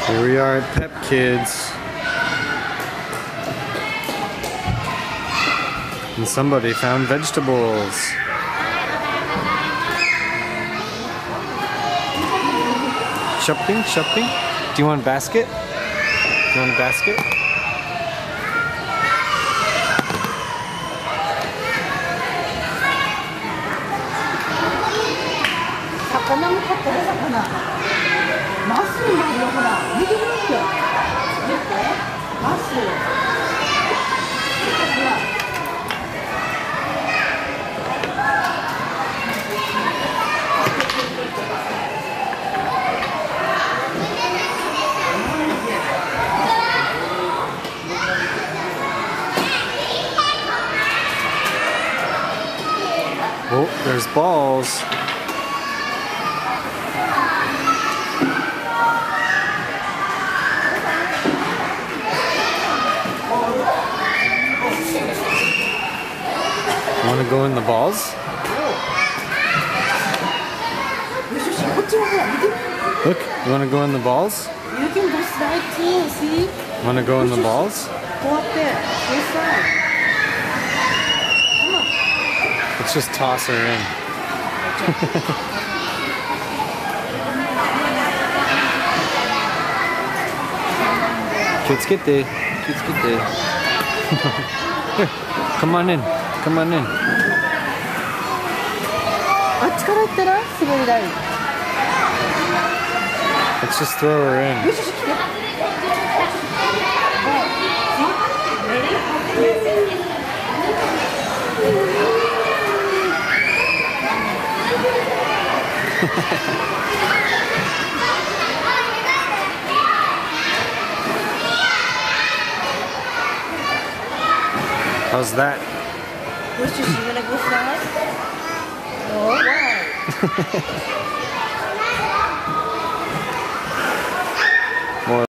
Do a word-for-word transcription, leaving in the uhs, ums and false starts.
Here we are at Pep Kids. And somebody found vegetables. Shopping, shopping. Do you want a basket? Do you want a basket? Oh, there's balls. You want to go in the balls? Look, you want to go in the balls? You can go slide too, see? Want to go in the balls? Go up there, go slide. Let's just toss her in. 気をつけて、気をつけて。Here, come on in, come on in. あっちから行ったら滑り台。 Let's just throw her in. よしよし来て。 How's that? Which is she gonna go slide? Oh, wow.